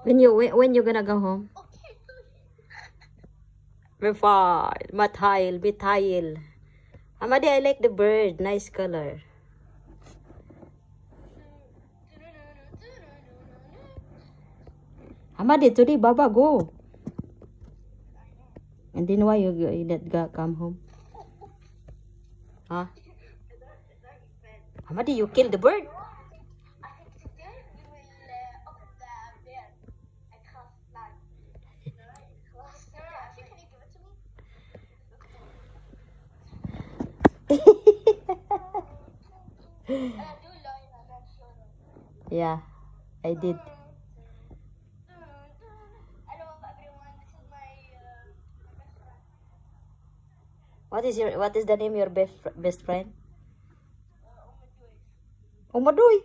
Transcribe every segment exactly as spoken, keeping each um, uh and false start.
When you when, when you gonna go home? Refine, Mathail, Mithail. Hamadi, I like the bird. Nice color. Hamadi, today Baba go. And then why you, you that guy come home? Huh? Hamadi, you killed the bird? Yeah, I did. What is your what is the name of your best best friend? Umadoy.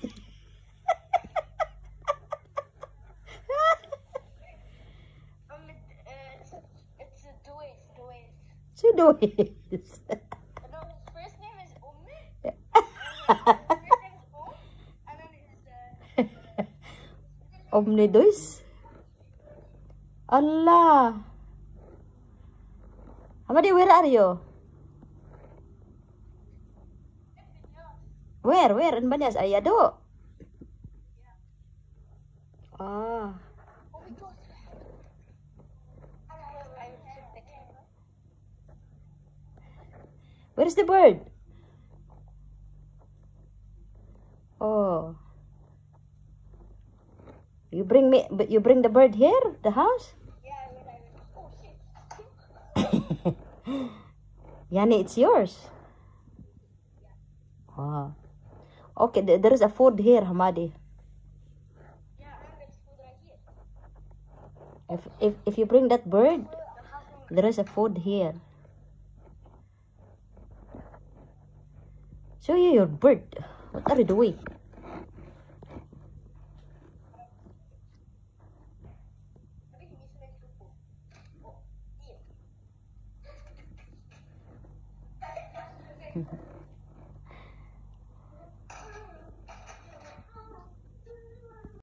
Sudois. Omnidois? Allah. Hamadi, where are you? Where? Where? In Banyas? Ayado? Ah. Where's the bird? Oh. You bring me, but you bring the bird here, the house? Yani, it's yours. Oh. Okay, th there is a food here, Hamadi. If if if you bring that bird, there is a food here. Show you your bird. What are you doing?